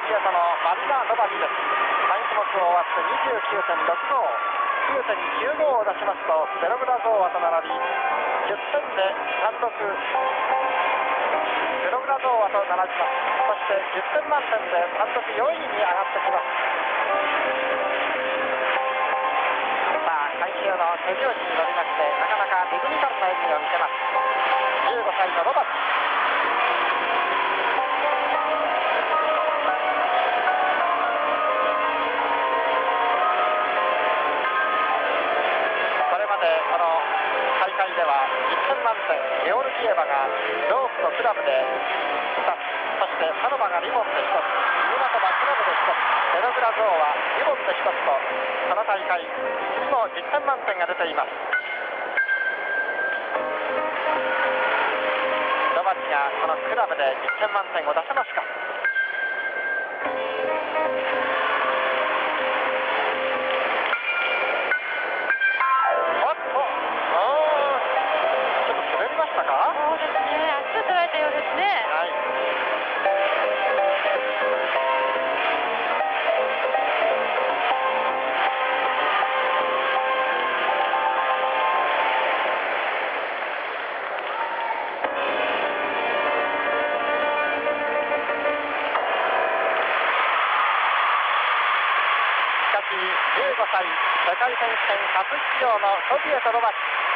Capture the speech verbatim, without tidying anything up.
ビエトのマリナ・ノバチです。さん種目終わってにじゅうきゅうてんろくご、きゅうてんきゅうごを出しますとベログラゾーワと並びじゅってんで単独ベログラゾーワと並びます。そしてじゅってん満点で単独よんいに上がってきます。さあ回収の手拍子に乗りましてなかなかリズミカルな演技を見せます。じゅうごさいのロバツ。この大会ではじゅってん満点ゲオルギエバがロープとクラブでふたつ、そしてサノバがリボンでひとつ、ユーマトバクラブでひとつ、ベログラゾーはリボンでひとつとこの大会いつもじゅってん満点が出ています。ロバチがこのクラブでじゅってん満点を出せますか。 そうですね、足を取られたようですね。 はい。しかしじゅうごさい世界選手権初出場のソビエト・ロバチ。